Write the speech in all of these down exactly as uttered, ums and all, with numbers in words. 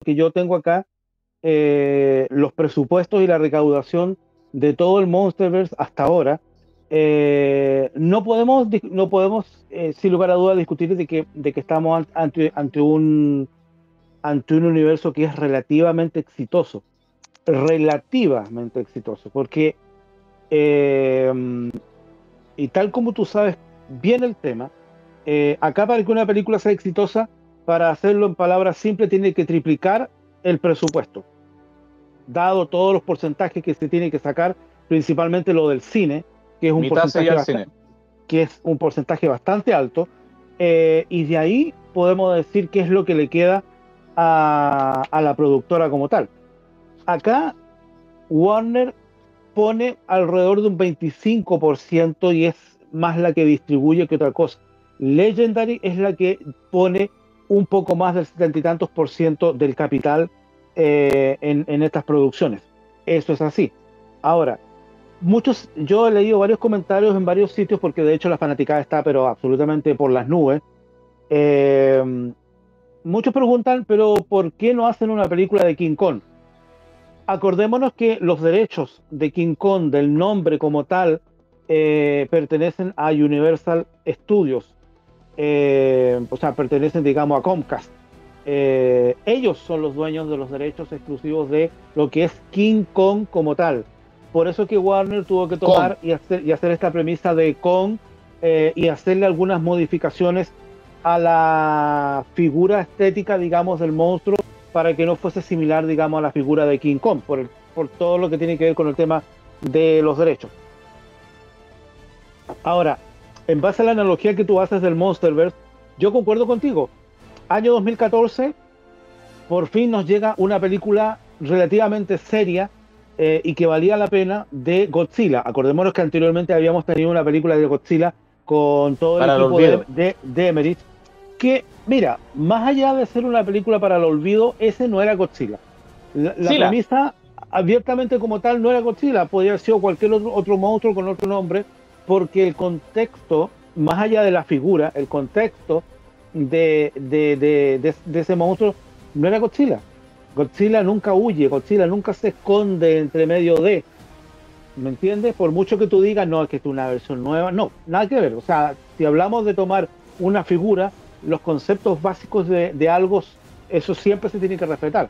que yo tengo acá, eh, los presupuestos y la recaudación de todo el Monsterverse hasta ahora, eh, no podemos, dis- no podemos eh, sin lugar a dudas discutir de que, de que estamos an- ante, ante un, ante un universo que es relativamente exitoso, relativamente exitoso, porque, eh, y tal como tú sabes bien el tema, eh, acá para que una película sea exitosa, para hacerlo en palabras simples, tiene que triplicar el presupuesto, dado todos los porcentajes que se tiene que sacar, principalmente lo del cine, que es un Mitad sería porcentaje el bastante, cine. que es un porcentaje bastante alto, eh, y de ahí podemos decir qué es lo que le queda a, a la productora como tal. Acá Warner pone alrededor de un veinticinco por ciento y es más la que distribuye que otra cosa. Legendary es la que pone un poco más del setenta y tantos por ciento del capital eh, en, en estas producciones. Eso es así. Ahora, muchos, yo he leído varios comentarios en varios sitios porque de hecho la fanaticada está pero absolutamente por las nubes. Eh, Muchos preguntan, pero ¿por qué no hacen una película de King Kong? Acordémonos que los derechos de King Kong, del nombre como tal, eh, pertenecen a Universal Studios, eh, o sea, pertenecen, digamos, a Comcast. Eh, ellos son los dueños de los derechos exclusivos de lo que es King Kong como tal. Por eso que Warner tuvo que Kong. tomar y hacer, y hacer esta premisa de Kong, eh, y hacerle algunas modificaciones a la figura estética, digamos, del monstruo para que no fuese similar, digamos, a la figura de King Kong, por, el- por todo lo que tiene que ver con el tema de los derechos. Ahora, en base a la analogía que tú haces del Monsterverse, yo concuerdo contigo. Año dos mil catorce, por fin nos llega una película relativamente seria, eh, y que valía la pena, de Godzilla. Acordémonos que anteriormente habíamos tenido una película de Godzilla con todo el Para el equipo de, olvido. de, de Emmerich, que, mira, más allá de ser una película para el olvido, ese no era Godzilla. La, la Sila. premisa abiertamente como tal no era Godzilla, podría haber sido cualquier otro, otro monstruo con otro nombre, porque el contexto, más allá de la figura, el contexto de, de, de, de, de ese monstruo no era Godzilla. Godzilla nunca huye, Godzilla nunca se esconde entre medio de, ¿me entiendes? Por mucho que tú digas, no, es que es una versión nueva, no, nada que ver. O sea, si hablamos de tomar una figura, los conceptos básicos de, de algo, eso siempre se tiene que respetar.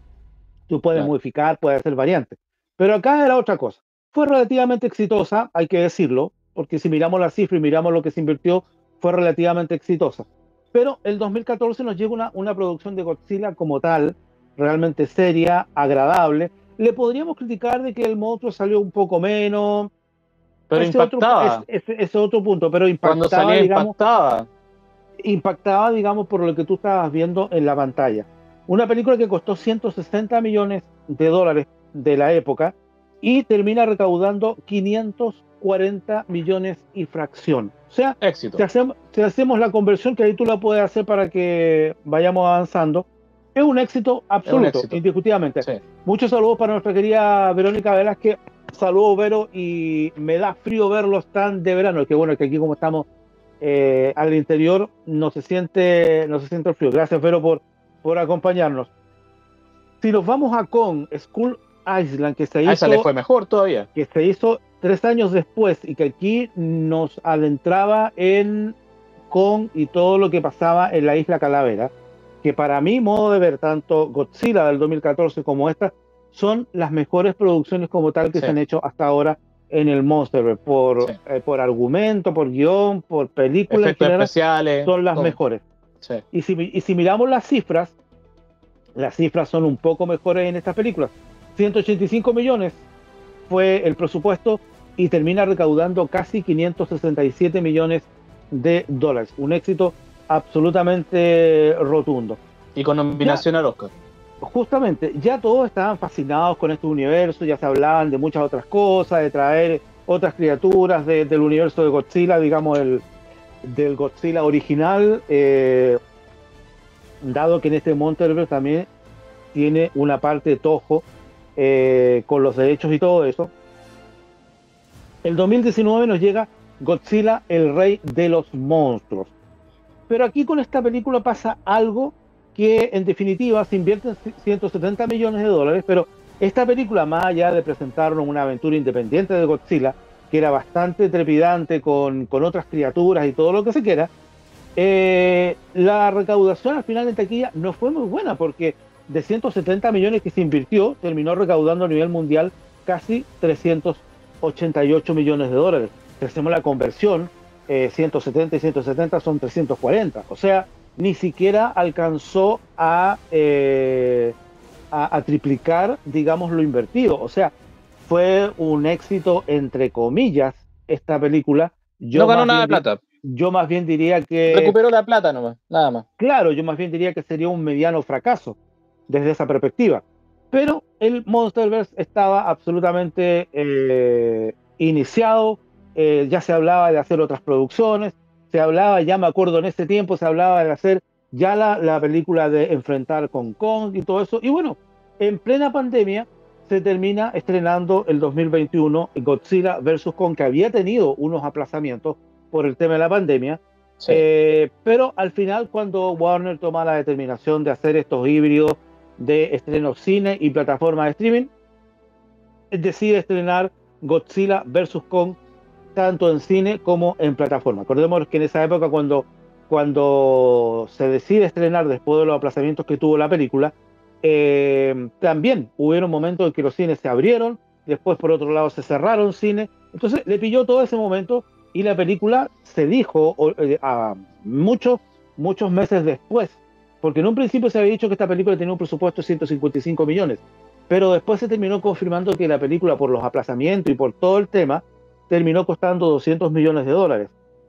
Tú puedes Claro. modificar, puedes hacer variantes. Pero acá era otra cosa. Fue relativamente exitosa, hay que decirlo, porque si miramos la cifra y miramos lo que se invirtió, fue relativamente exitosa. Pero el dos mil catorce nos llega una, una producción de Godzilla como tal, realmente seria, agradable. Le podríamos criticar de que el monstruo salió un poco menos, Pero ese otro, pu- ese, impactaba. ese, ese otro punto, pero Cuando impactaba, salía digamos, impactaba. impactaba, digamos, por lo que tú estabas viendo en la pantalla. Una película que costó ciento sesenta millones de dólares de la época y termina recaudando quinientos cuarenta millones y fracción. O sea, si Éxito. hacemos, si hacemos la conversión, que ahí tú la puedes hacer para que vayamos avanzando, es un éxito Es un absoluto, éxito. indiscutiblemente. Sí. Muchos saludos para nuestra querida Verónica Velázquez. Saludos, Vero, y me da frío verlos tan de verano, que bueno, que aquí como estamos eh, al interior no se siente, no se siente el frío. Gracias, Vero, por, por acompañarnos. Si nos vamos a Kong School Island, que se A esa le hizo, fue mejor todavía. que se hizo tres años después y que aquí nos adentraba en Kong y todo lo que pasaba en la isla Calavera, que para mi modo de ver, tanto Godzilla del dos mil catorce como esta, son las mejores producciones como tal que Sí. se han hecho hasta ahora en el Monsterverse, por, Sí. eh, por argumento, por guión, por película en Efectos general, especiales. son las Todo. mejores. Sí. Y si, y si miramos las cifras, las cifras son un poco mejores en estas películas. ciento ochenta y cinco millones fue el presupuesto y termina recaudando casi quinientos sesenta y siete millones de dólares. Un éxito absolutamente rotundo. Y con Ya, nominación al Oscar. justamente, ya todos estaban fascinados con este universo, ya se hablaban de muchas otras cosas, de traer otras criaturas de, del universo de Godzilla, digamos, el, del Godzilla original, eh, dado que en este Monsterverse también tiene una parte de Toho, eh, con los derechos y todo eso. El dos mil diecinueve nos llega Godzilla, el rey de los monstruos. Pero aquí con esta película pasa algo que en definitiva se invierten ciento setenta millones de dólares, pero esta película, más allá de presentarnos una aventura independiente de Godzilla, que era bastante trepidante con, con otras criaturas y todo lo que se quiera, eh, la recaudación al final en taquilla no fue muy buena, porque de ciento setenta millones que se invirtió, terminó recaudando a nivel mundial casi trescientos ochenta y ocho millones de dólares. Si hacemos la conversión, eh, ciento setenta y ciento setenta son trescientos cuarenta, o sea, ni siquiera alcanzó a, eh, a, a triplicar, digamos, lo invertido. O sea, fue un éxito entre comillas esta película. No Yo ganó más nada de bien, di- plata. yo más bien diría que, Recuperó la plata nomás, nada más. claro, yo más bien diría que sería un mediano fracaso desde esa perspectiva. Pero el Monsterverse estaba absolutamente eh, iniciado, eh, ya se hablaba de hacer otras producciones, se hablaba, ya me acuerdo en ese tiempo, se hablaba de hacer ya la, la película de enfrentar con Kong y todo eso. Y bueno, en plena pandemia se termina estrenando el dos mil veintiuno Godzilla versus Kong, que había tenido unos aplazamientos por el tema de la pandemia. Sí. Eh, pero al final, cuando Warner toma la determinación de hacer estos híbridos de estreno cine y plataforma de streaming, decide estrenar Godzilla versus Kong tanto en cine como en plataforma. Acordémonos que en esa época, cuando, cuando se decide estrenar después de los aplazamientos que tuvo la película, eh, también hubieron momentos en que los cines se abrieron, después por otro lado se cerraron cines, entonces le pilló todo ese momento y la película se dijo o, eh, a muchos, muchos meses después, porque en un principio se había dicho que esta película tenía un presupuesto de ciento cincuenta y cinco millones, pero después se terminó confirmando que la película, por los aplazamientos y por todo el tema, terminó costando doscientos millones de dólares.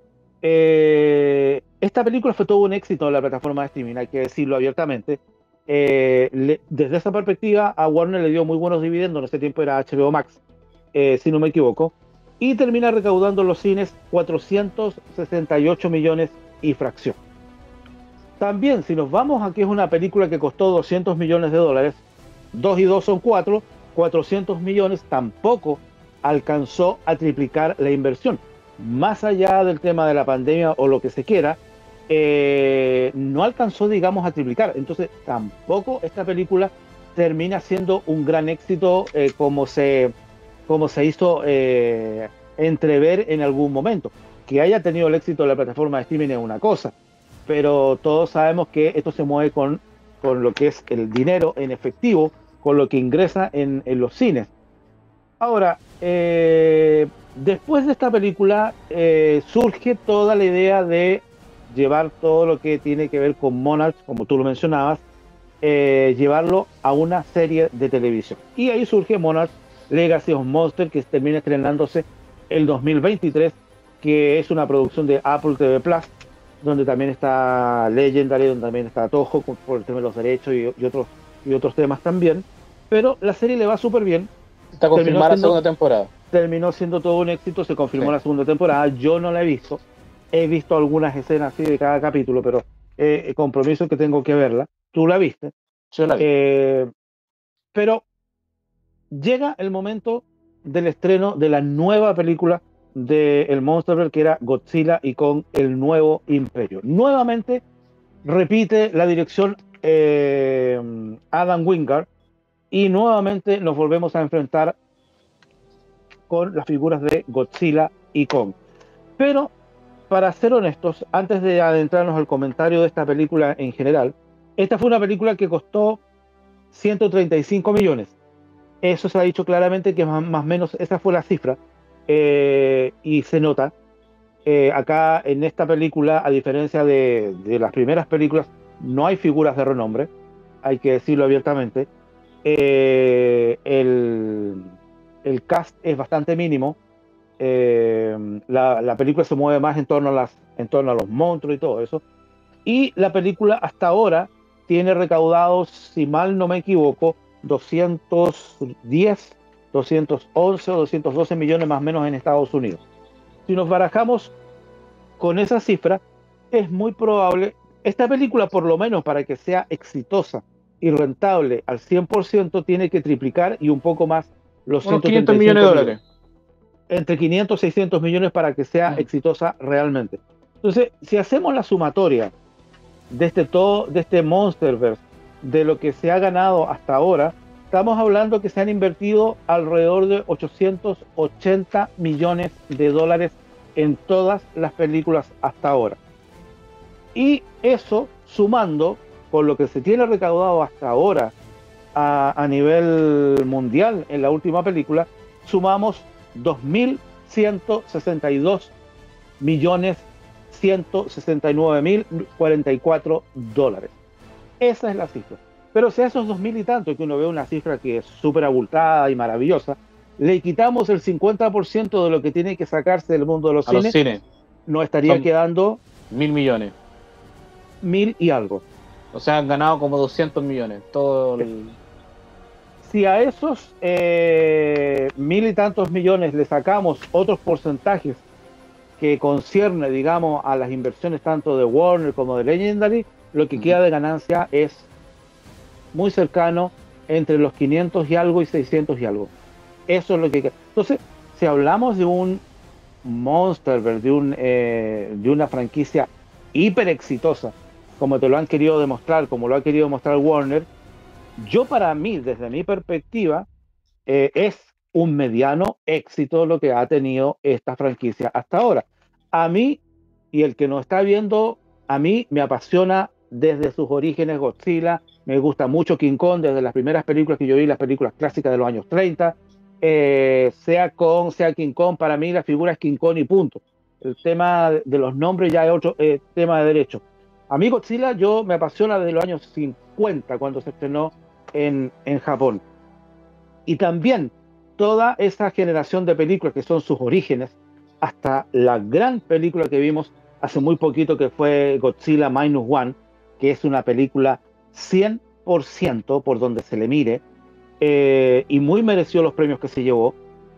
Eh, esta película fue todo un éxito en la plataforma de streaming, hay que decirlo abiertamente. Eh, le, desde esa perspectiva, a Warner le dio muy buenos dividendos, en ese tiempo era H B O Max, eh, si no me equivoco, y termina recaudando en los cines cuatrocientos sesenta y ocho millones y fracción. También, si nos vamos a que es una película que costó doscientos millones de dólares, dos y dos son cuatro, cuatrocientos millones tampoco alcanzó a triplicar la inversión. Más allá del tema de la pandemia o lo que se quiera, eh, no alcanzó, digamos, a triplicar. Entonces, tampoco esta película termina siendo un gran éxito eh, como, se, como se hizo eh, entrever en algún momento. Que haya tenido el éxito de la plataforma de streaming es una cosa, pero todos sabemos que esto se mueve con, con lo que es el dinero en efectivo, con lo que ingresa en, en los cines. Ahora, eh, después de esta película eh, surge toda la idea de llevar todo lo que tiene que ver con Monarch, como tú lo mencionabas, eh, llevarlo a una serie de televisión. Y ahí surge Monarch Legacy of Monsters, que termina estrenándose el dos mil veintitrés, que es una producción de Apple T V Plus, donde también está Legendary, donde también está Toho por el tema de los derechos y, y, otros, y otros temas también. Pero la serie le va súper bien. Está Terminó confirmada la siendo, segunda temporada. terminó siendo todo un éxito, se confirmó Sí. la segunda temporada. Yo no la he visto, he visto algunas escenas así de cada capítulo, pero eh, compromiso que tengo que verla. Tú la viste. Yo la vi. Eh, pero llega el momento del estreno de la nueva película del Monsterverse, que era Godzilla y Kong, el nuevo imperio. Nuevamente repite la dirección eh, Adam Wingard, y nuevamente nos volvemos a enfrentar con las figuras de Godzilla y Kong. Pero, para ser honestos, antes de adentrarnos al comentario de esta película en general, esta fue una película que costó ciento treinta y cinco millones. Eso se ha dicho claramente que más, más o menos esa fue la cifra, eh, y se nota. Eh, acá en esta película, a diferencia de, de las primeras películas, no hay figuras de renombre, hay que decirlo abiertamente. Eh, el, el cast es bastante mínimo. Eh, la, la película se mueve más en torno, a las, en torno a los monstruos y todo eso. Y la película hasta ahora tiene recaudados, si mal no me equivoco, doscientos diez, doscientos once o doscientos doce millones más o menos en Estados Unidos. Si nos barajamos con esa cifra, es muy probable, esta película por lo menos para que sea exitosa y rentable al cien por ciento, tiene que triplicar y un poco más los Unos ciento quinientos treinta y millones de cinco dólares. millones. Entre quinientos y seiscientos millones para que sea Mm. exitosa realmente. Entonces, si hacemos la sumatoria de este, todo, de este Monsterverse, de lo que se ha ganado hasta ahora, estamos hablando que se han invertido alrededor de ochocientos ochenta millones de dólares en todas las películas hasta ahora. Y eso, sumando con lo que se tiene recaudado hasta ahora a, a nivel mundial en la última película, sumamos dos mil ciento sesenta y dos millones ciento sesenta y nueve mil cuarenta y cuatro dólares. Esa es la cifra. Pero si a esos dos mil y tanto, que uno ve una cifra que es súper abultada y maravillosa, le quitamos el cincuenta por ciento de lo que tiene que sacarse del mundo de los A cines, los cines. nos estaría Son quedando mil millones. mil y algo. O sea, han ganado como doscientos millones. Todo el... Si a esos eh, mil y tantos millones le sacamos otros porcentajes que concierne, digamos, a las inversiones tanto de Warner como de Legendary, lo que Ujú. queda de ganancia es muy cercano entre los quinientos y algo y seiscientos y algo. Eso es lo que queda. Entonces, si hablamos de un Monsterverse, de, un, eh, de una franquicia hiper exitosa, como te lo han querido demostrar, como lo ha querido demostrar Warner, yo para mí, desde mi perspectiva, eh, es un mediano éxito lo que ha tenido esta franquicia hasta ahora. A mí, y el que nos está viendo, a mí me apasiona desde sus orígenes Godzilla, me gusta mucho King Kong, desde las primeras películas que yo vi, las películas clásicas de los años treinta, eh, sea Kong, sea King Kong, para mí la figura es King Kong y punto. El tema de los nombres ya es otro eh, tema de derecho. A mí Godzilla yo me apasiona desde los años cincuenta, cuando se estrenó en, en Japón. Y también toda esa generación de películas que son sus orígenes, hasta la gran película que vimos hace muy poquito, que fue Godzilla Minus One, que es una película cien por ciento por donde se le mire, eh, y muy mereció los premios que se llevó.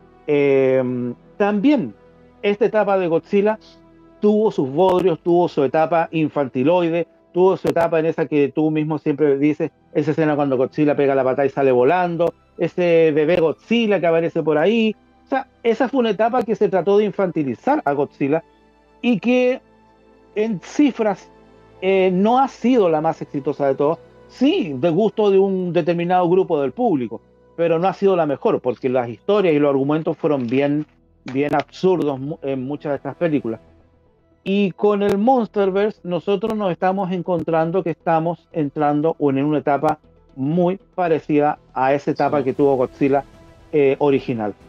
Eh, también esta etapa de Godzilla tuvo sus bodrios, tuvo su etapa infantiloide, tuvo su etapa en esa que tú mismo siempre dices, esa escena cuando Godzilla pega la patada y sale volando, ese bebé Godzilla que aparece por ahí. O sea, esa fue una etapa que se trató de infantilizar a Godzilla y que en cifras eh, no ha sido la más exitosa de todas. Sí, de gusto de un determinado grupo del público, pero no ha sido la mejor, porque las historias y los argumentos fueron bien, bien absurdos en muchas de estas películas. Y con el Monsterverse nosotros nos estamos encontrando que estamos entrando en una etapa muy parecida a esa etapa Sí. que tuvo Godzilla eh, original.